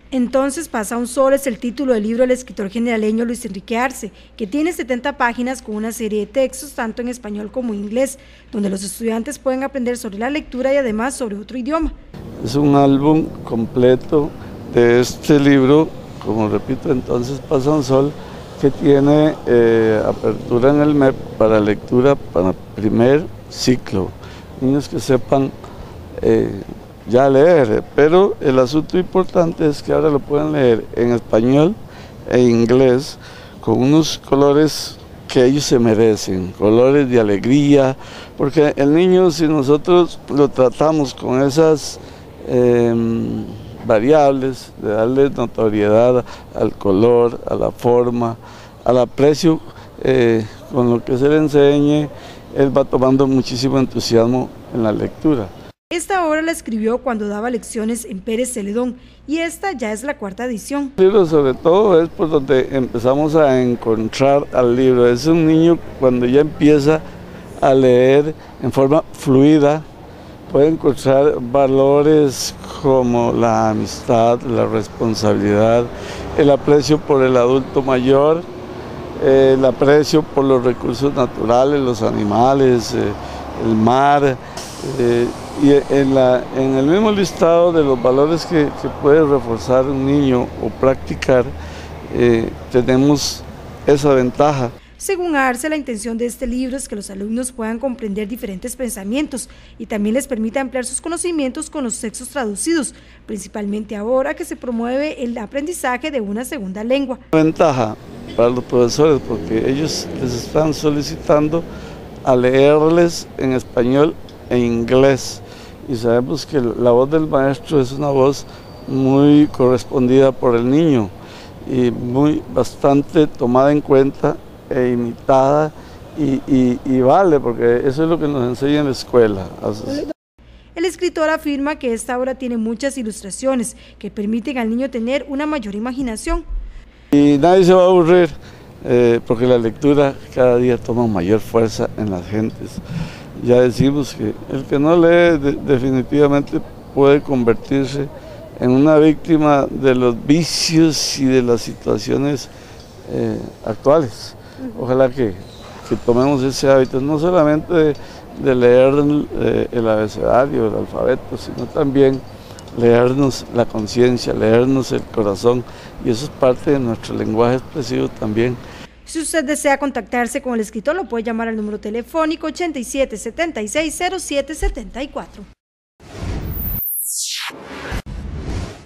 Entonces pasa un sol es el título del libro del escritor generaleño Luis Enrique Arce, que tiene 70 páginas con una serie de textos tanto en español como en inglés, donde los estudiantes pueden aprender sobre la lectura y además sobre otro idioma. Es un álbum completo de este libro, como repito, entonces pasa un sol, que tiene apertura en el MEP para lectura para primer ciclo, niños que sepan ya leer, pero el asunto importante es que ahora lo pueden leer en español e inglés con unos colores que ellos se merecen, colores de alegría, porque el niño, si nosotros lo tratamos con esas variables, de darle notoriedad al color, a la forma, al aprecio con lo que se le enseñe, él va tomando muchísimo entusiasmo en la lectura. Esta obra la escribió cuando daba lecciones en Pérez Celedón y esta ya es la 4ª edición. El libro sobre todo es por donde empezamos a encontrar al libro. Es un niño cuando ya empieza a leer en forma fluida, puede encontrar valores como la amistad, la responsabilidad, el aprecio por el adulto mayor, el aprecio por los recursos naturales, los animales, el mar, y en el mismo listado de los valores que puede reforzar un niño o practicar, tenemos esa ventaja. Según Arce, la intención de este libro es que los alumnos puedan comprender diferentes pensamientos y también les permita ampliar sus conocimientos con los textos traducidos, principalmente ahora que se promueve el aprendizaje de una segunda lengua. Ventaja para los profesores porque ellos les están solicitando a leerles en español e inglés y sabemos que la voz del maestro es una voz muy correspondida por el niño y bastante tomada en cuenta e imitada y vale, porque eso es lo que nos enseña en la escuela. El escritor afirma que esta obra tiene muchas ilustraciones que permiten al niño tener una mayor imaginación. Y nadie se va a aburrir, porque la lectura cada día toma mayor fuerza en las gentes. Ya decimos que el que no lee definitivamente puede convertirse en una víctima de los vicios y de las situaciones actuales. Ojalá que tomemos ese hábito, no solamente de leer el abecedario, el alfabeto, sino también leernos la conciencia, leernos el corazón, y eso es parte de nuestro lenguaje expresivo también. Si usted desea contactarse con el escritor, lo puede llamar al número telefónico 87 76 07 74.